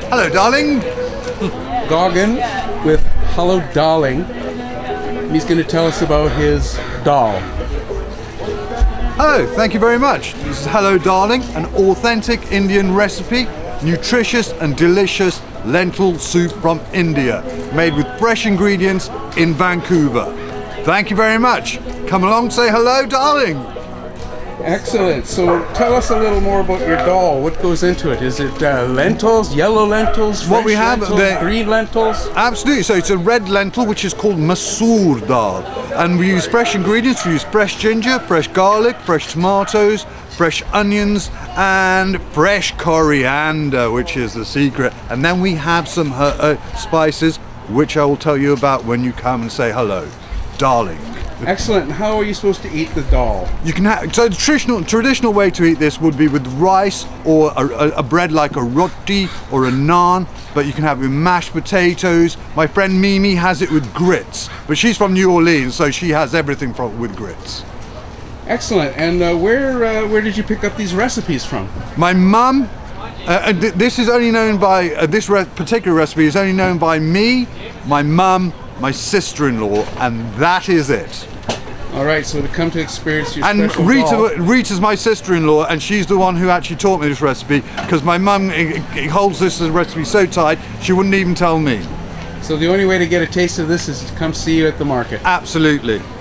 Hello, darling. Goggin with Hello Dah-ling. He's going to tell us about his dal. Hello, thank you very much. This is Hello Dah-ling, an authentic Indian recipe, nutritious and delicious lentil soup from India, made with fresh ingredients in Vancouver. Thank you very much. Come along, say hello, darling. Excellent. So tell us a little more about your dal. What goes into it? Is it lentils, yellow lentils, What we have, lentils, green lentils? Absolutely. So it's a red lentil which is called masoor dal, and we use fresh ingredients. We use fresh ginger, fresh garlic, fresh tomatoes, fresh onions, and fresh coriander, which is the secret. And then we have some spices, which I will tell you about when you come and say hello, darling. Excellent. And how are you supposed to eat the dal? You can have, so the traditional way to eat this would be with rice or a bread like a roti or a naan, but you can have it with mashed potatoes. My friend Mimi has it with grits, but she's from New Orleans, so she has everything with grits. Excellent. And where did you pick up these recipes from? My mum, this is only known by, this particular recipe is only known by me, my mum, my sister-in-law, and that is it. All right, so to come to experience your and special dal. Rita's my sister-in-law, and she's the one who actually taught me this recipe, because my mum holds this recipe so tight she wouldn't even tell me. So the only way to get a taste of this is to come see you at the market. Absolutely.